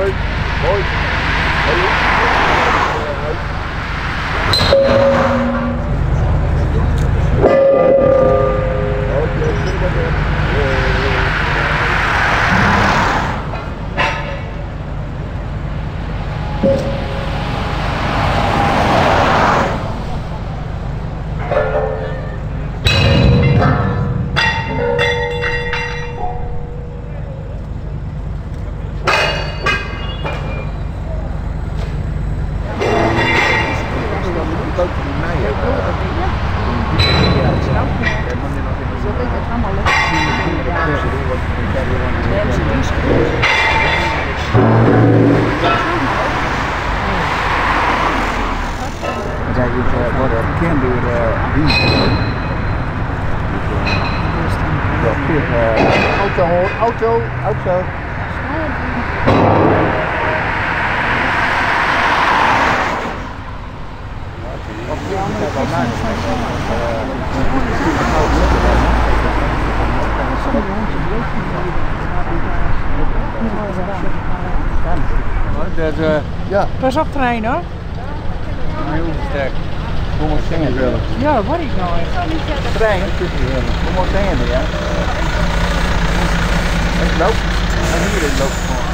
Hoi. Hoi. Auto. Ja. Pas op trein hoor. Heel sterk. Kom maar zingen willen. Ja, dat word ik nou echt. Trein, kom maar zingen ja. Ik loop. En hier ik loop gewoon.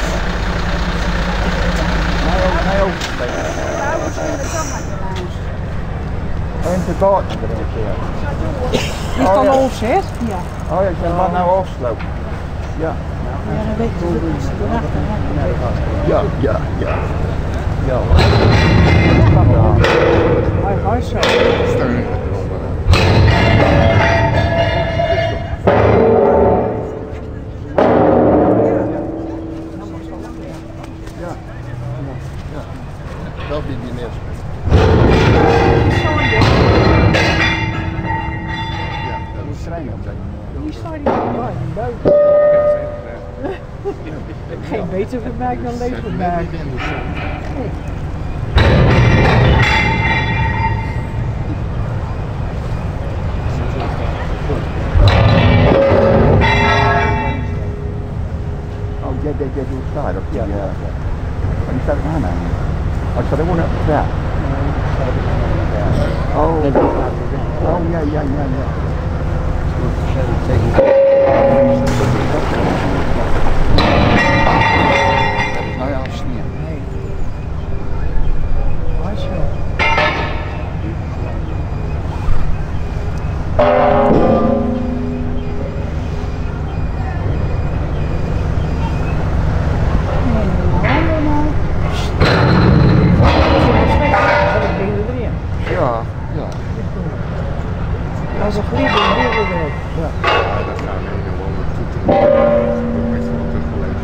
Hij ook. En te koud. Is dat al opzet? Ja. Oh ja, ik ben maar nou afslopen. Ja. Ja, dan weet je hoe het erachter. Ja. Ja. Hij zo. Steun. Dat is die eerste. Ja, dat is trein op zijn. Die staat hier buiten. Geen beter vermerk dan leesvermerk. Oh, jij doet daar op die. Maar die staat er aan. Oh, ik zat er gewoon op. Ja. Oh, ja. Nou ja, sneeuw. Nee. Hij zo. Ja. Als een glieder weer weg. Ja. Dat gaan we gewoon toe. Dat is meestal teruggelezen.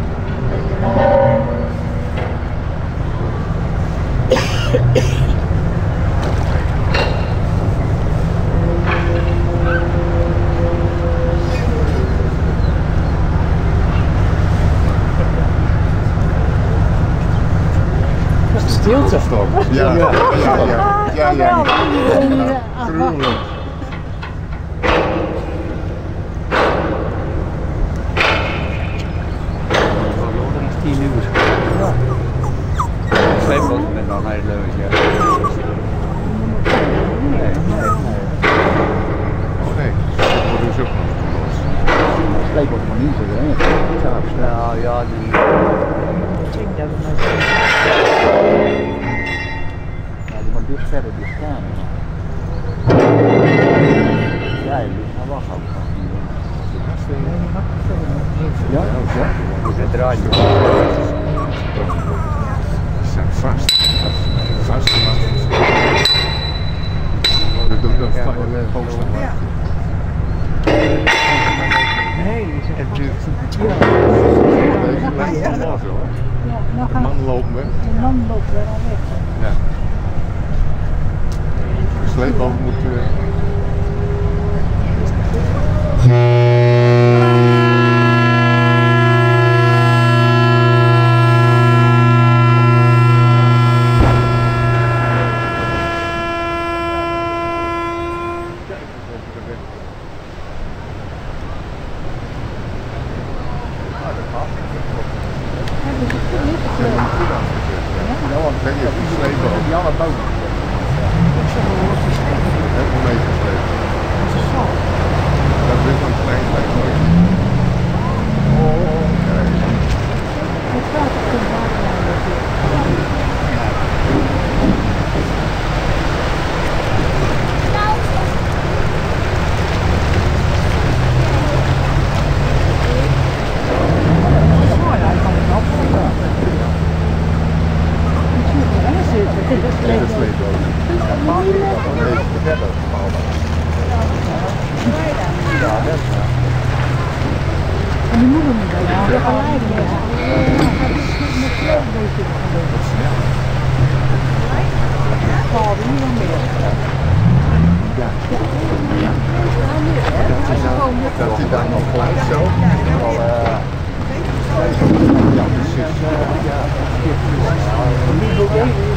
Dat is stilte. Ja. Gruwelijk. Dat is 10 uur. Sleepboot met dan naar Leuven, ja. Nee. Oh nee, dat wordt dus ook nog los. Sleepboot maar niet zo, hè? Nou ja, die... Ja, die moet dus verder die staan. Ja, je moet gaan wachten. Ja. Dat draait je. Ze zijn vast. Vastgemaakt. Dat sta je hoogst aan wachten. Nee, die zegt Het duurt. Deze lijkt allemaal zo, hè? nou De gaan man loopt weg. de man loopt weer al weg. Ja. De sleepboot moet... Hebben ze het niet niet goed afgezet. Ja, want Ben je geslepen ook? die alle bomen. Helemaal meegeslepen. Dat is een klein beetje. Het gaat op de En die moeder moet dan ja, gelijk leggen. Dat is met klein beetje gedaan. Paul, die nog meer. Dat hij daar nog gelijk zo. Ja, precies.